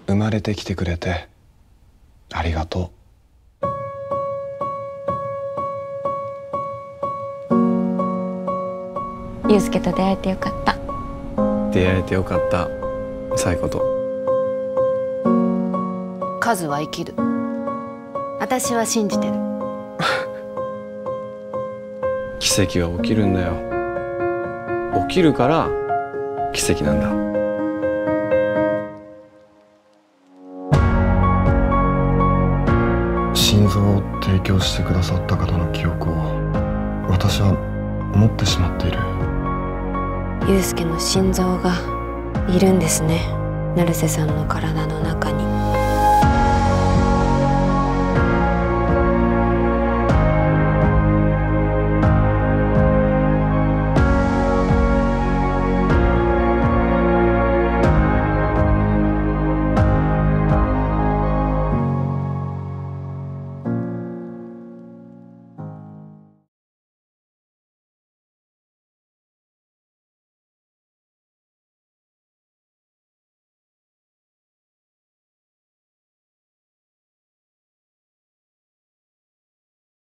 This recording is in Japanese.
生まれてきてくれてありがとう。祐介と出会えてよかった。 出会えてよかった、最高と。 カズは生きる。私は信じてる。 奇跡は起きるんだよ。起きるから奇跡なんだ。 心臓を提供してくださった方の記憶を私は持ってしまっている。 祐介の心臓がいるんですね、成瀬さんの体の中に。